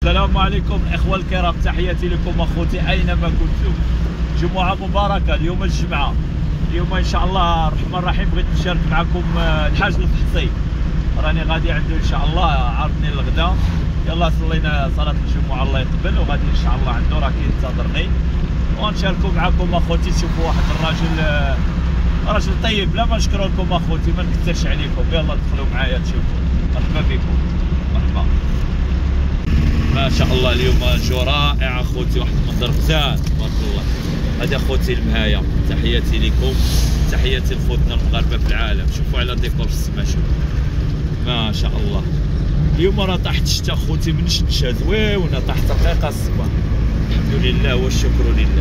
السلام عليكم اخوة الكرام، تحياتي لكم اخوتي اينما كنتم. جمعة مباركة، اليوم الجمعة، اليوم ان شاء الله الرحمن الرحيم بغيت نشارك معكم الحاج الفحصي. راني غادي عنده ان شاء الله، عرضني الغدا، يلا صلينا صلاة الجمعة الله يقبل، وغادي ان شاء الله عنده راه كينتظرني، ونشاركوا معكم اخوتي. تشوفوا واحد الراجل، راجل طيب، لا ما نشكروا لكم اخوتي، ما نكثرش عليكم، يلا دخلوا معايا تشوفوا. مرحبا بكم، مرحبا. ما شاء الله اليوم جو رائع اخوتي، واحد المنظر مزيان تبارك الله. هذا اخوتي المهايه، تحياتي لكم، تحياتي لخوتنا المغاربه في العالم. شوفوا على ديكور السما، شوف ما شاء الله. اليوم راه طاحت الشتا اخوتي، من الشتا زويونه، طاحت رقيقه الصباح، الحمد لله والشكر لله.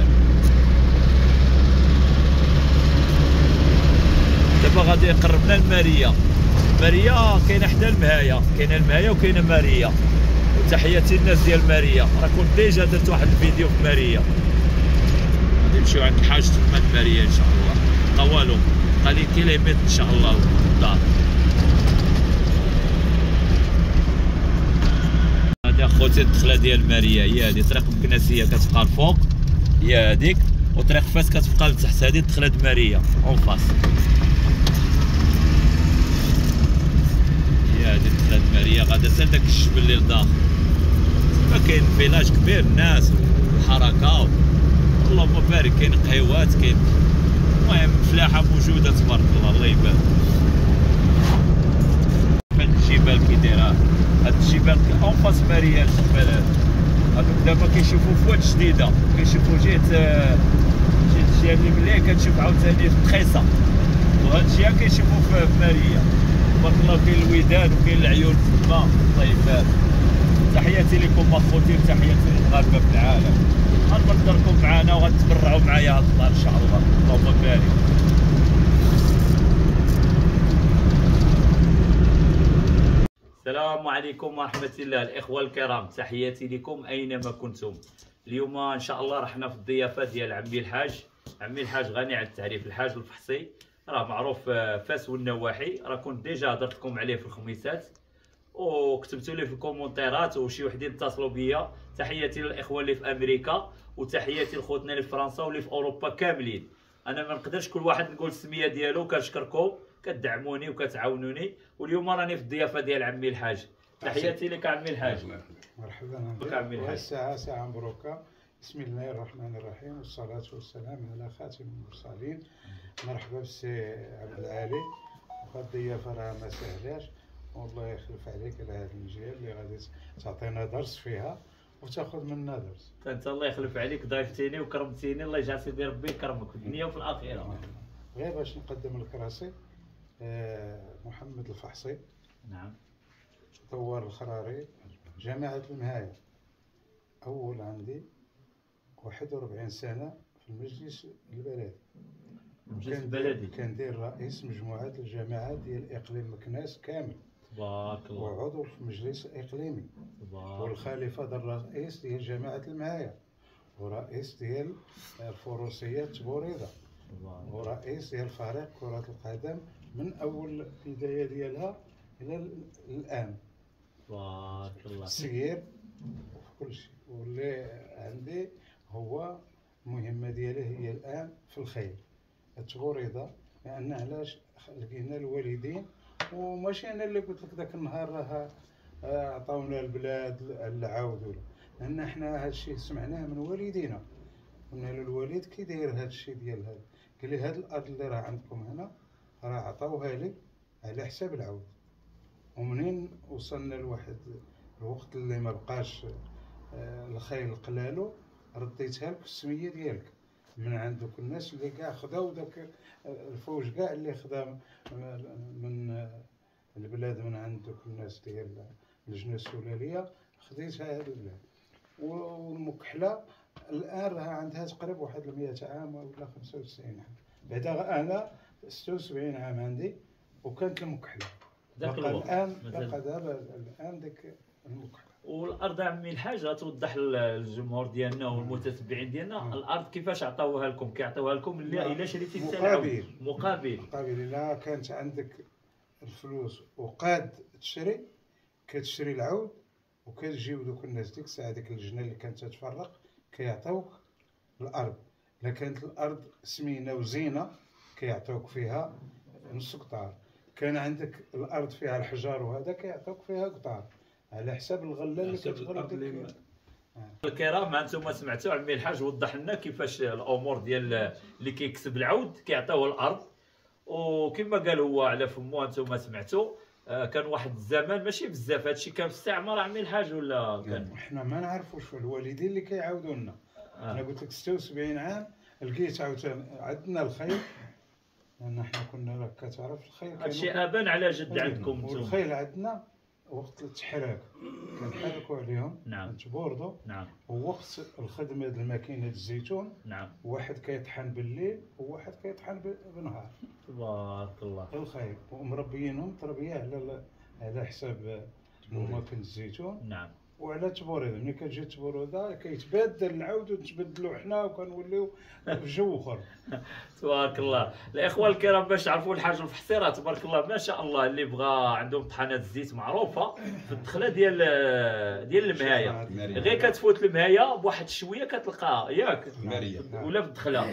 دابا غادي يقربنا الماريه. ماريه كاينه حدا المهايه، كاينه المهايه وكاينه ماريه. تحياتي للناس ديال ماريه، راه كنت ديجا درت واحد الفيديو في ماريه. غادي نمشيو عند الحاج تما ماريه ان شاء الله. طوالو بقى لي كيلومتر ان شاء الله للدار. هادي اخوتي الدخله ديال ماريه، هي هادي طريق مكناسيه كتبقى الفوق، هي هاديك، وطريق فاس كتبقى لتحت. هادي دخله ماريه اون فاس، هي هادي دخله ماريه. غادا حتى لداك الجبل اللي لداخل تما، كاين فيلاج كبير، الناس والحركه، اللهم بارك، كاين قهيوات، كاين المهم فلاحه موجوده تبارك الله، الله يبارك. هاد الجبال كي دايره، هاد الجبال اون فاس ماريه، الجبال هادوك دابا كيشوفوا في واد جديده، كيشوفوا جهه اللي ملي كتشوف عاوتاني في تخيصه، وهاد الجهه كيشوفوا في ماريه تبارك الله. كاين الوداد وكاين العيون تما، الله يبارك. تحياتي لكم اخوتي، وتحياتي للمغاربه في العالم. غنبركم معنا وغتبرعوا معايا هاد الدار ان شاء الله، اللهم بارك. السلام عليكم ورحمه الله الاخوه الكرام، تحياتي لكم اينما كنتم. اليوم ان شاء الله رحنا في الضيافه ديال عمي الحاج. عمي الحاج غني عن التعريف، الحاج الفحصي، راه معروف فاس والنواحي. راه كنت ديجا هضرت لكم عليه في الخميسات، وكتبتوا لي في الكومونتيرات، وشي وحدين اتصلوا بيا. تحياتي للاخوه اللي في امريكا، وتحياتي لخوتنا اللي في فرنسا واللي في اوروبا كاملين. انا ما نقدرش كل واحد نقول السميه ديالو. كنشكركم، كتدعموني وكتعاونوني. واليوم راني في الضيافه ديال عمي الحاج. تحياتي لك عمي الحاج. مرحبا بك عمي الحاج. ساعة مبروكة. بسم الله الرحمن الرحيم، والصلاة والسلام على خاتم المرسلين. مرحبا بالسي عبد العالي. وهاد الضيافة راه ما سهلاش، والله يخلف عليك على هاد المجال اللي غادي تعطينا درس فيها وتاخذ منا درس. انت الله يخلف عليك، ضايفتيني وكرمتيني، الله يجعل سيدي ربي يكرمك في الدنيا وفي الاخره. غير باش نقدم لك راسي، محمد الفحصي، نعم، طوار الخراري، جامعة المهاية. أول عندي 41 سنة في المجلس البلدي. المجلس البلدي كندير رئيس مجموعة الجامعات ديال إقليم مكناس كامل، تبارك الله، وعضو في المجلس الإقليمي، والخليفة الرئيس ديال جامعة المهاية، ورئيس ديال الفروسية تبوريضة، ورئيس ديال فريق كرة القدم من أول البداية ديالها إلى الآن. تبارك الله. السير وفي كل شيء. واللي عندي هو المهمة ديالي هي الآن في الخير التبوريضة، لأن علاش لقينا الوالدين، وماشي أنا اللي قلت لك ذاك النهار راه عطاونا البلاد العود، لأن حنا هذا الشيء سمعناه من والدينا. قلنا له الوالد كي داير هذا الشيء ديال هذا، قال لي هذه الأرض اللي راه عندكم هنا راه عطاوها لي على حساب العود. ومنين وصلنا لواحد الوقت اللي ما بقاش الخيل قلالو، رديتها لك السميه ديالك من عند دوك الناس اللي كاع خداو داك الفوج كاع اللي خدا من البلاد، من عند دوك الناس ديال اللجنه السلاليه، خديتها هذه البلاد. والمكحله الان راه عندها تقريبا واحد 100 عام ولا 95 عام. بعدا انا 76 عام عندي، وكانت المكحله ذاك بقى الوقت الان، بقى دابا الان ديك المكحله. والارض عمي الحاج توضح للجمهور ديالنا والمتتبعين ديالنا الارض كيفاش عطاوها لكم. كيعطيوها لكم الا شريتي انت العود مقابل الا كانت عندك الفلوس وقاد تشري، كتشري العود وكتجيو دوك الناس ديك الساعه ديك اللجنه اللي كانت تتفرق كيعطيوك الارض. الا كانت الارض سمينه وزينه كيعطيوك فيها نص قطار، كان عندك الارض فيها الحجار وهذا كيعطيوك فيها قطار على حساب الغله اللي كتغرب ديك. الكرام انتم سمعتوا عمي الحاج وضح لنا كيفاش الامور ديال اللي كيكسب العود كيعطيوه الارض. وكما قال هو على فمو انتم سمعتوا كان واحد الزمان ماشي بزاف هادشي كان في استعمار عمي الحاج ولا كان حنا ما نعرفوش الوالدين اللي كيعاودوا لنا. انا قلت لك 76 عام لقيت عاوتاني عندنا الخيل، لان حنا كنا كتعرف الخيل هادشي ابان على جد عندكم نتوما. والخيل عندنا وقت التحراك كنحركوا عليهم نعم نتبوردوا. نعم ووقت الخدمه ديال ماكينه الزيتون نعم واحد كيطحن بالليل وواحد كيطحن بالنهار. تبارك الله. الخيل ومربيينهم تربيه على حساب ماكينه الزيتون نعم وعلى تبوريده. ملي كتجي تبوريده كيتبدل العود وتبدلوا حنا وكنوليو في جو اخر. تبارك الله. الاخوه الكرام باش تعرفوا الحاج الفحصي راه تبارك الله ما شاء الله اللي بغى عندهم طحانات الزيت معروفه في الدخله ديال المهايه، غير كتفوت المهايه بواحد شويه كتلقاها ياك ولا في الدخله.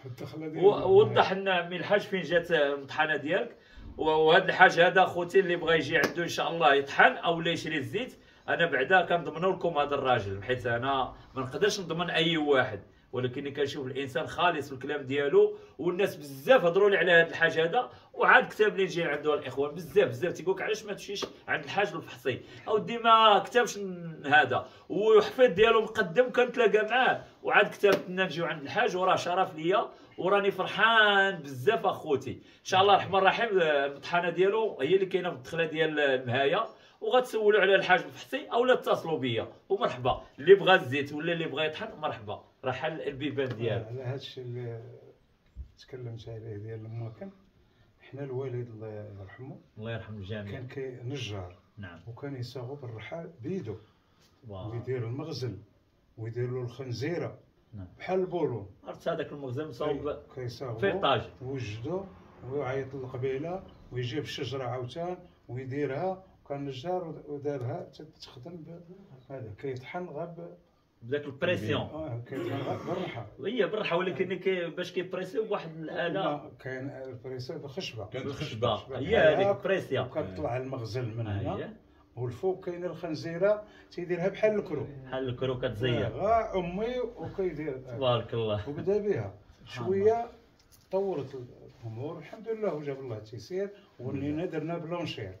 ووضح لنا عمي الحاج فين جات الطحانه ديالك. وهذا الحاج هذا خوتي اللي بغى يجي عنده ان شاء الله يطحن او لا يشري الزيت، انا بعدا كنضمنوا لكم هذا الراجل، حيت انا ما نقدرش نضمن اي واحد، ولكن كنشوف الانسان خالص في الكلام ديالو. والناس بزاف هضروا لي على هذا الحاج هذا، وعاد كتاب لي نجي عنده الاخوان بزاف تيقولك علاش ما تمشيش عند الحاج الفحصي، اودي ما كتبش هذا وحفيظ ديالو مقدم كنتلاقى معاه، وعاد كتبت لنا نجيو عند الحاج وراه شرف ليا وراني فرحان بزاف اخوتي. ان شاء الله الرحمن الرحيم الطحانه ديالو هي اللي كاينه في الدخله ديال المهايه، وغتسولوا على الحاج الفحصي اولا اتصلوا بيا ومرحبا. اللي بغى الزيت ولا اللي بغى يطحن مرحبا، راه حل البيبان ديالو. على هذا الشيء اللي تكلمت عليه ديال المواكن، حنا الوالد الله يرحمه الله يرحم الجميع كان كنجار. نعم وكان يصاغوا بالرحال بيدو واو. ويدير المغزل ويدير له الخنزيره نعم. بحال البولون. عرفت هذاك المخزن مصاوب كيصاغوا في طاج وجدو ويعيط للقبيله ويجيب الشجره عاوتان ويديرها. كان نجار ودارها تخدم هذا كيطحن غاب بداك البريسيون. كيطحن غاب بالرحى. هي بالرحى، ولكن باش كيبريسيو بواحد الاله كاين البريسيون بخشبه. كانت خشبه هي هذيك بريسيون وكتطلع المغزل من هنا. والفوق كاين الخنزيره تيديرها بحال الكرو. بحال الكرو كتزير. غا امي وكيدير تبارك الله. وبدا بها شويه طورت الامور الحمد لله وجاب الله التيسير. ولينا درنا بلونشير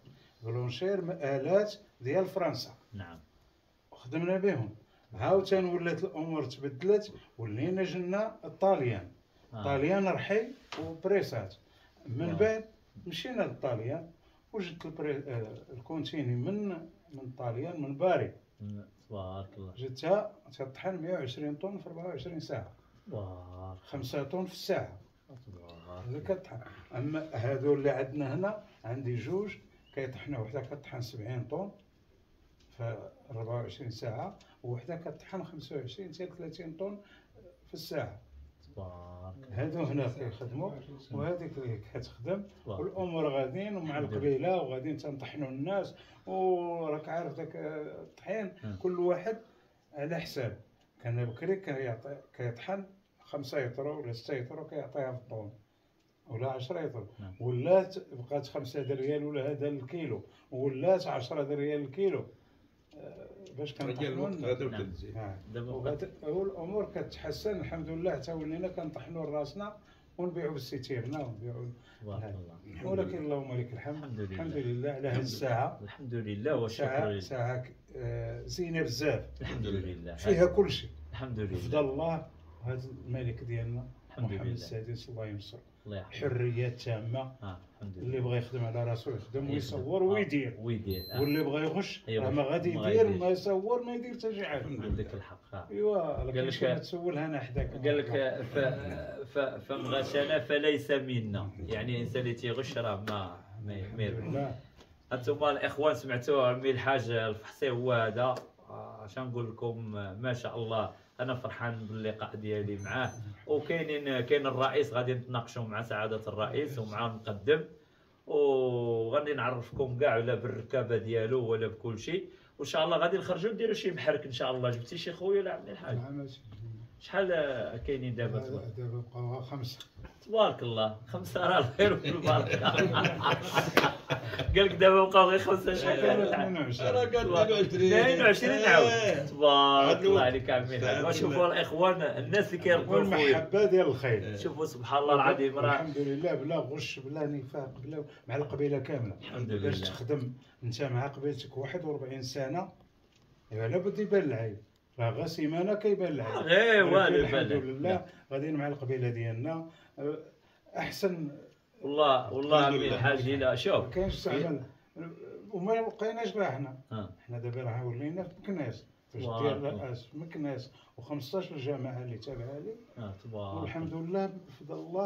آلات ديال فرنسا. نعم خدمنا بهم. عاوتاني ولات الامور تبدلت ولينا جنا الطاليان. طاليان رحي وبريسات. من بعد مشينا للطاليان وجدت الكونتيني من الطاليان من باري. تبارك الله. جدتها تطحن 120 طن في 24 ساعه. 5 طن في الساعه. اللي كطحن. اما هذو اللي عندنا هنا عندي جوج كيطحنوا، وحده كطحن 70 طن في 24 ساعه وحده كطحن 25 حتى 30 طن في الساعه. هادو هنا كيخدموا وهذيك اللي كتخدم والامور غاديين ومع القبيله وغاديين تنطحنوا الناس. وراك عارف داك الطحين كل واحد على حساب. كان بكري كيطحن 5 يطرو ولا 6 يطرو كيعطيها في الطون ولا 10 يطرو. ولات بقات 5 ريال ولا هذا الكيلو، ولات 10 ريال الكيلو باش كنطحنوا. والامور كتحسن الحمد لله. حتى ولينا كنطحنوا راسنا ونبيعوا بالسيتيرنا ونبيعوا. ولكن اللهم لك الحمد. الحمد لله على هذه الساعه. الحمد لله والشكر لله. ساعه زينه بزاف. الحمد لله فيها كل شيء. الحمد لله. فضل الله وهذا الملك ديالنا محمد السادس الله ينصر. حريه تامه. اللي بغى يخدم على راسو يخدم ويصور ويدير. واللي بغى يغش راه ما غادي يدير ما يصور ما يدير حتى شي حاجه. عندك الحق. ايوا قال لك تسولها انا حداك. قال لك فمن غشنا فليس منا، يعني الانسان اللي تيغش راه ما يربح. انتم الاخوان سمعتوا عمي الحاج الفحصي هو هذا. اش نقول لكم ما شاء الله. انا فرحان باللقاء ديالي معاه. كاين الرئيس غادي نتناقشوا مع سعاده الرئيس ومع المقدم، وغادي نعرفكم كاع ولا بالركابه ديالو ولا بكل شيء. وان شاء الله غادي نخرجوا نديروا شي محرك ان شاء الله. جبتي شي خويا ولا عمي الحاج؟ نعم. شحال كاينين دابا؟ دابا بقاو 5. تبارك الله، 5 راه الخير والبركه. قال لك دابا بقاو غير 5. شحال كانوا؟ 22. راه قال 22 عاود. تبارك الله عليك عمي الحاج. وشوفوا الاخوان الناس اللي كيربوا خويا، والمحبه ديال الخير. شوفوا سبحان الله العظيم راه الحمد لله بلا غش بلا نفاق بلا مع القبيله كامله. الحمد باش لله. تخدم انت مع قبيلتك 41 سنه لابد يبان العيب. راه غير سيمانه كيبان العيب. غير والو الحمد لله غاديين مع القبيله ديالنا احسن. والله عمي الحاج لا شوف ما كاينش زعما وما بقيناش غير حنا. ها. حنا دابا راه ولينا في مكناس فاش الله دير أكبر. رئاس مكناس و15 جماعه اللي تابعه لي. تبارك والحمد لله بفضل الله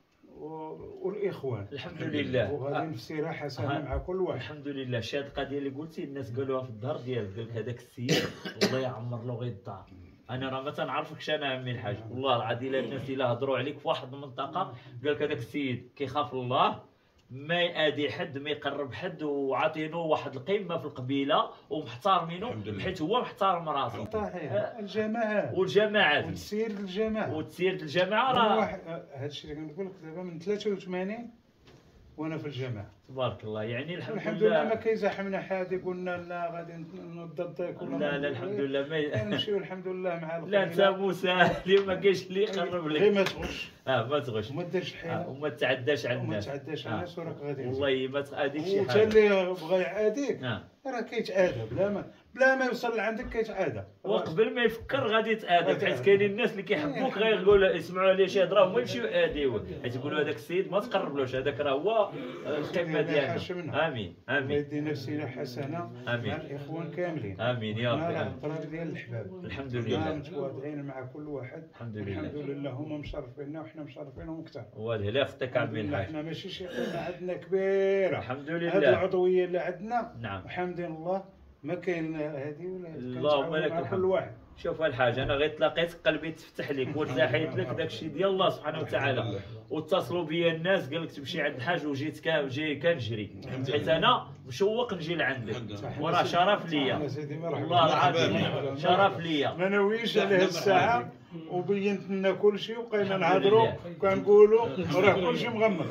والاخوان. الحمد لله. وغاديين في سيره حسنه مع كل واحد. الحمد لله. شي هاد القضيه اللي قلتي الناس قالوها في الظهر ديالك، قال لك هذاك السيد الله يعمر له غير الدار. انا راه ما تنعرفكش انا عمي الحاج، والله العظيم الناس الا هضروا عليك في واحد المنطقه قال لك هذاك السيد كيخاف الله، ما يأذي حد، ما يقرب حد، وعاطينه واحد القيمه في القبيله ومحتارمينه حيت هو محترم راسه. صحيح. الجماعات والجماعات وتسير الجماعه وتسير الجماعه راه هذا الشيء اللي كنقول لك دابا من 83 وانا في الجماعه. تبارك الله. يعني الحمد لله ما كيزاحمنا حد يقولنا لا غادي نضدك ولا لا الحمد لله ما نمشيو الحمد لله مع لا انت مسالم، ما كاينش اللي يقرب لك. غير ما تغش ما تغش وما ديرش حيله وما تعداش على وما الناس. تعداش على الناس وراك غادي والله ما هذيك شي وتا حاجه. اللي بغى يعاديك راه راه كيتعادى بلا ما يوصل لعندك كيتعادى. وقبل ما يفكر غادي يتآدم، حيت كاينين الناس اللي كيحبوك غير يقولوا يسمعوا عليه شي هضره هما يمشيو يأذيوك، حيت يقولوا هذاك السيد ما تقربلوش، هذاك راه هو القمه ديالنا. امين امين. يدينا في سيره حسنه مع الاخوان كاملين. امين يا راه ربي. الطريق ديال الحباب. الحمد لله. متواضعين مع كل واحد. الحمد لله. الحمد لله هما مشرفيننا وحنا مشرفينهم اكثر. والله لا اختك عمي الحاج. حنا ماشي شي قيمه عندنا كبيره. الحمد هذه لله. العضويه اللي عندنا نعم. وحمدين الله ما كاين هذه ولا اللهم لك مع كل الحمد. واحد. شوف الحاج، انا غير تلاقيت قلبي تفتح لك وتلاحيت لك داك الشيء ديال الله سبحانه وتعالى، واتصلوا بيا الناس قال لك تمشي عند الحاج وجيت جاي كنجري، حيت انا مشوق نجي لعندك وراه شرف ليا والله العظيم، شرف ليا. ما ناويش على هذه الساعه وبينت لنا كل شيء وبقينا نهضروا وكنقولوا راه كل شيء مغمض.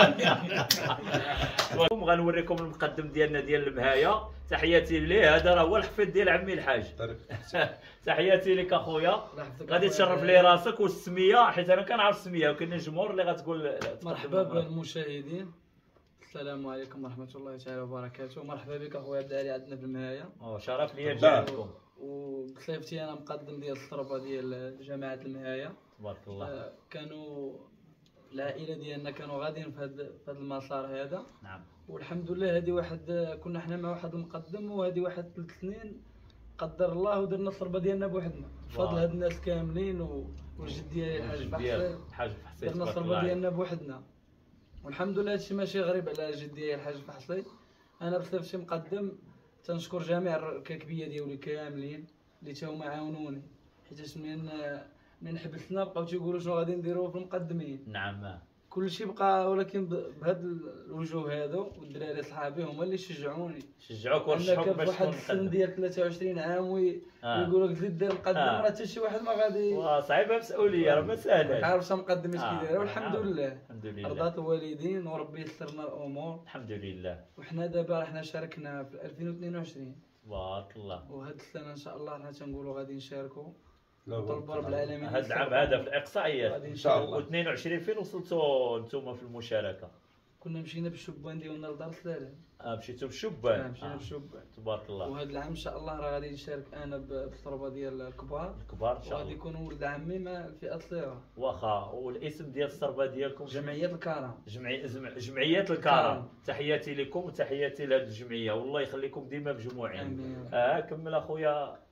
غنوريكم المقدم ديالنا ديال المهايه. تحياتي ليه، هذا راه هو الحفيد ديال عمي الحاج. تحياتي لك اخويا، غادي تشرف لي راسك والسميه، حيت انا كنعرف السميه وكاين الجمهور اللي غتقول. مرحبا بالمشاهدين، السلام عليكم ورحمه الله تعالى وبركاته. مرحبا بك اخويا عبد العالي عندنا في المهايه. شرف ليا نجي عندكم. وبصيفتي انا مقدم ديال الصربه ديال جماعه المهايه. تبارك الله. كانوا العائله ديالنا كانوا غاديين في هذا المسار هذا. نعم. والحمد لله هذه واحد كنا حنا مع واحد المقدم، وهذه واحد 3 سنين قدر الله ودرنا الصربه ديالنا بوحدنا بفضل هاد الناس كاملين والجد ديالي الحاج فحصي درنا الصربه ديالنا بوحدنا. والحمد لله هادشي ماشي غريب على جد ديالي الحاج فحصي. انا بصفتي مقدم تنشكر جميع الكاكبيه ديالي كاملين اللي تا هما عاونوني، حيت من حبسنا بقاو تيقولوا شنو غادي نديروا في المقدمين. نعم. كلشي بقى، ولكن بهاد الوجوه هادو والدراري صحابي هما اللي شجعوني. شجعوك ورشحوك باش واحد السن ديال 23 عام ويقولوا لك زيد دير مقدم، راه حتى شي واحد ما غادي. صعيبه مسؤوليه، راه ما ساهله. عارف شنو مقدم اش كيدير. والحمد لله الحمد لله رضات الوالدين وربي يسر لنا الامور الحمد لله. وحنا دابا حنا شاركنا في 2022 تبارك الله. وهاد السنه ان شاء الله حنا تنقولوا غادي نشاركوا لا نطلبوا رب العالمين هذا العام هذا في الاقصائيات ان شاء الله. و22 فين وصلتوا انتم في المشاركه؟ كنا مشينا بالشبان ديالنا لدار سلالم. مشيتوا بالشبان. مشينا بالشبان تبارك الله. وهذا العام ان شاء الله راه غادي نشارك انا بالصربه ديال الكبار ان شاء الله، وغادي يكونوا ولد عمي مع الفئه الصغيره. واخا. والاسم ديال الصربه ديالكم؟ جمعيه الكرم. جمعيه الكرم. تحياتي لكم وتحياتي لهذه الجمعيه، والله يخليكم ديما مجموعين. كمل اخويا.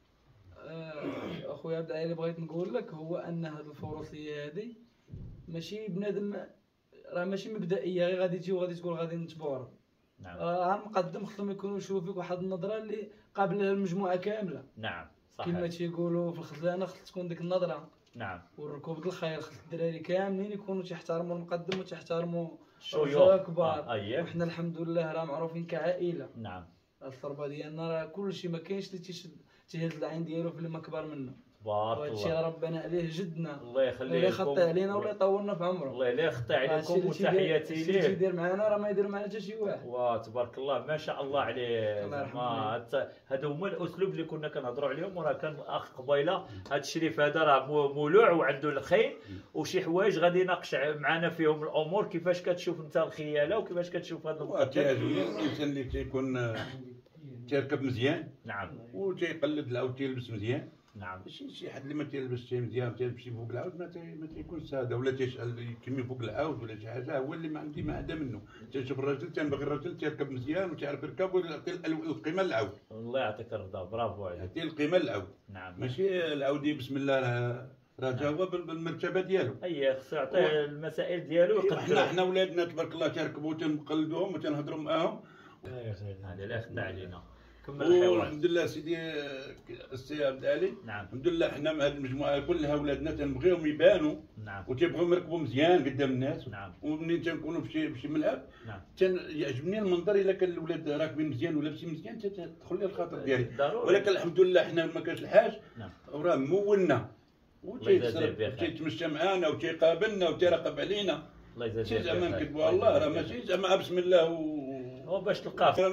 اخويا عبد العالي بغيت نقول لك هو ان هذه الفروسيه هذه ماشي بنادم، راه ماشي مبدئيه غير غادي تجي وغادي تقول غادي نتبور. نعم. راه المقدم خصهم يكونوا يشوفوا فيك واحد النظره اللي قابله المجموعه كامله. نعم صحيح. كما تيقولوا في الخزانه خص تكون ديك النظره. نعم. والركوب ديال الخير خص الدراري كاملين يكونوا تيحترموا المقدم وتيحترموا الشيوخ كبار. أيه. وحنا الحمد لله راه معروفين كعائله. نعم الصربه ديالنا راه كلشي ما كاينش اللي تيهز العين ديالو في اللي ما كبر منه. بارك وهادشي الله. ربنا عليه جدنا، الله يخليه الله لكم. يخطي علينا ولا يطولنا في عمره. الله لا يخطي عليكم وتحياتي اللي ليه. يدير معنا راه ما يدير معنا حتى شي واحد. وتبارك الله ما شاء الله عليه. الله يرحمه. هذا هما الاسلوب اللي كنا كنهضروا عليهم. وراه كان اخ قبيله هذا الشريف هذا راه مولوع وعنده الخيل وشي حوايج غادي يناقش معنا فيهم الامور. كيفاش كتشوف انت الخياله وكيفاش كتشوف هذا المقدم؟ تعجبني الانسان اللي تيكون تيركب مزيان نعم وتيقلد العود تيلبس مزيان. نعم ماشي شي حد اللي ما تيلبسش مزيان تيمشي فوق العود ما تيكونش ساده ولا تيشعل يكمي فوق العود ولا شي حاجه. هو اللي ما عندي ما عدا منه. تنشوف الراجل تنبغي الراجل تيركب مزيان وتيعرف يركب ويعطي القيمه للعود. الله يعطيك الرضا. برافو عليك. يعطي القيمه للعود. نعم ماشي العودي بسم الله راه جا هو بالمرتبه ديالو. اي خصو يعطيه المسائل ديالو ويقدرها. حنا ولادنا تبارك الله تركبوا تنقلدوهم وتنهضروا معاهم. هذا لا يخدع علينا. كمل الحوار. والحمد لله سيدي السي عبد العالي. نعم الحمد لله حنا مع هذه المجموعه كلها ولادنا تنبغيهم يبانوا نعم وتيبغيو يركبوا مزيان قدام الناس. نعم ومنين تنكونوا في شي ملعب نعم يعجبني المنظر. الا كان الاولاد راكبين مزيان ولابسين مزيان تدخل لي الخاطر ديالي. ضروري. ولكن الحمد لله حنا ما كانش الحاج نعم وراه مولنا الله يجازيه بخير. وتيتمشى معانا وتيقابلنا وتيراقب علينا. الله يجازيه شي بخير. زعما نكذبوا على الله راه ماشي زعما بسم الله هو باش تلقاه.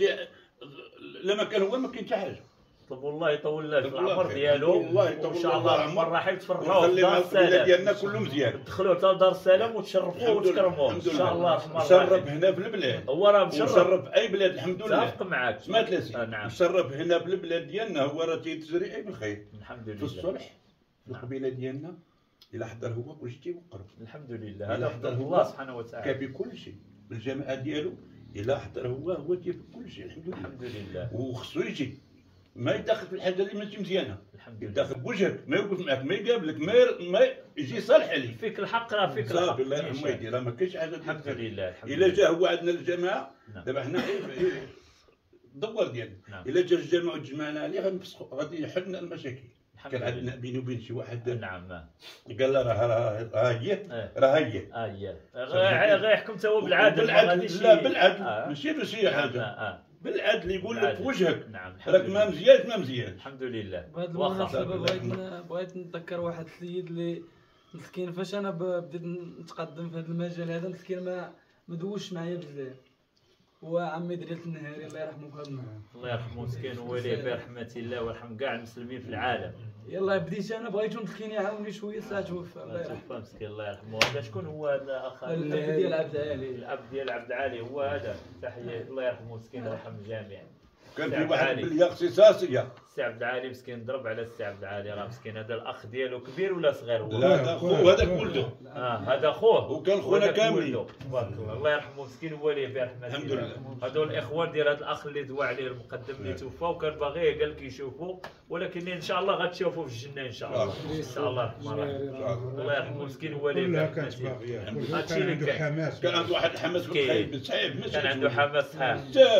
لما كان هو ما كاين حتى حاجه. طلبوا الله يطول له في طلبوا الله العمر خير. ديالو والله يطول وان شاء الله الله عمره. الرحمن الرحيم تفرحوا في ونخلي مع دار القبيله السلام. ديالنا كله مزيان. تدخلوا حتى دار السلام وتشرفوه وتكرموه ان شاء الله الرحمن مشرف الرحيم. هنا في البلاد. هو راه مشرف. مشرف اي بلاد الحمد لله. متفق معاك. سمعت لاسي. نعم مشرف هنا في البلاد ديالنا. هو راه تيتجري اي بالخير الحمد في لله. الصلح في القبيله ديالنا. الا حضر هو كلشي تيوقر. الحمد لله. إلا هذا حضر فضل هو الله سبحانه وتعالى. كافي كل شيء بالجماعه ديالو. الا حضر هو تيفي كل شيء الحمد لله. الحمد لله. وخصو يجي ما يدخل في الحاجه اللي ماشي مزيانه. الحمد لله. يدخل بوجهك ما يوقف معك ما يقابلك ما يجي صالح عليك. فيك الحق راه فيك الحق. صافي الله يرحمه يدير راه ما كاينش حاجه. الحمد لله. الحمد الا لله. جا هو عندنا الجماعه نعم. دابا حنا الدوار ديالنا. نعم. الا جا الجماعه وتجمعنا عليه غنفسخوا غادي يحلنا المشاكل. الحمد كان لله. عندنا بيني وبين شي واحد نعم قال له راه هي راه هي غير يحكم تا هو بالعدل. بالعدل لا بالعدل ماشي بشي حاجه. بالعدل يقول لك في وجهك نعم راك ما مزيانش ما مزيانش. الحمد لله. بهذه واخا المناسبة بغيت نتذكر واحد السيد اللي مسكين فاش انا بديت نتقدم في هذا المجال هذا مسكين ما دوش معايا بزاف. هو عمي دريت النهاري الله يرحمه كامل. الله يرحمه مسكين ووليه برحمة الله ويرحم كاع المسلمين في العالم. يلا بديت انا بغيتو مسكين يعاوني شويه ساعه توفى الله يرحمه. توفى مسكين الله يرحمه. هذا شكون هو هذا الاخ؟ الاب ديال عبد العالي. الاب ديال عبد العالي هو هذا. تحيه الله يرحمه مسكين ويرحم الجميع. كان في واحد باليا اختصاصيه. السي عبد العالي مسكين ضرب على السي عبد العالي راه مسكين. هذا الاخ ديالو كبير ولا صغير هو؟ لا هذا خوه هذاك ولده. هذا خوه وكان خونا كاملين. تبارك الله. الله يرحمه مسكين ووليه برحمة الله. الحمد لله. هذول الاخوان ديال هذا الاخ اللي دوا عليه المقدم اللي توفى وكان باغي قال لك يشوفوا ولكن ان شاء الله غتشوفوا في الجنه ان شاء الله. ان شاء الله الرحمن الرحيم. الله يرحمه مسكين ووليه كلها برحمة كانت باغيه الله. كان عنده حماس. كان عنده واحد الحماس بالخير صعيب. كان عنده حماس صحيح.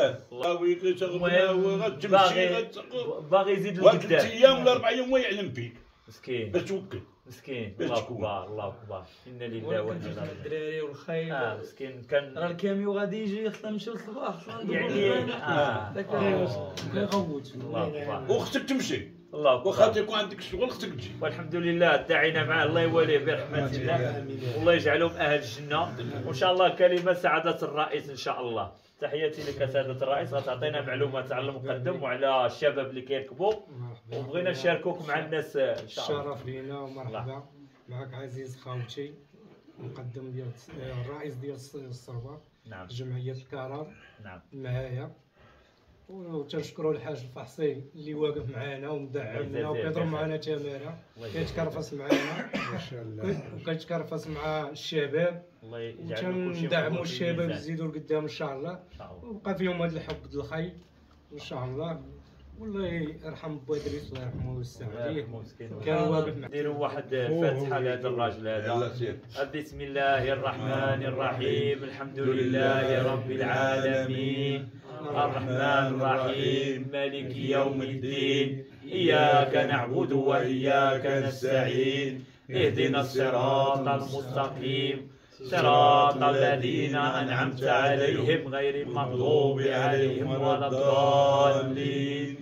باغي يزيد واحد لقدام. 3 ايام ولا 4 ايام ويعلم فيك مسكين باش توكل. مسكين. باش الله تكون. اكبر الله اكبر. انا لله وانا وانا كنت اليه مع راجعون. الدراري والخيل. مسكين كان راه الكاميو غادي يجي خصنا نمشيو للصباح خصنا يعني داك يغوت. الله اكبر. وخصك تمشي الله اكبر. واخا تيكون عندك الشغل خصك تجي. والحمد لله داعينا معاه الله يوليه برحمة الله والله يجعلهم أهل الجنة. وإن شاء الله كلمة سعادة الرئيس إن شاء الله. تحياتي لك سعادة الرئيس. غتعطينا معلومات على المقدم وعلى الشباب اللي كيركبوا وبغينا نشاركوك مع الناس إن شاء الله. الشرف لينا ومرحبا معك عزيز خاوتي مقدم ديال الرئيس ديال الصربة نعم جمعية الكرم نعم معايا. وتنشكروا الحاج الفحصي اللي واقف معانا ومدعم لنا وكيضرب معنا تماره كيتكرفس معانا ما شاء الله. وكيتكرفس مع الشباب الله يجعل كل شيء وتندعموا في الشباب الميزان. يزيدوا لقدام ان شاء الله. إن شاء الله. وبقى فيهم هذا الحب د الخير ان شاء الله. والله يرحم بو ادريس الله يرحمه ويوسع الله عليه يرحمه مسكين. كان واقف معنا. ديروا واحد فاتحة لهذا الراجل يلا هذا. سير. بسم الله الرحمن الرحيم. الحمد لله رب العالمين الرحمن الرحيم مالك يوم الدين إياك نعبد وإياك نستعين اهدنا الصراط المستقيم صراط الذين أنعمت عليهم غير المغضوب عليهم ولا الضالين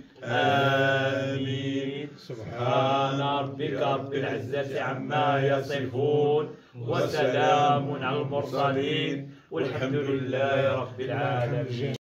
آمين. سبحان ربك رب العزة عما يصفون وسلام على المرسلين والحمد لله رب العالمين.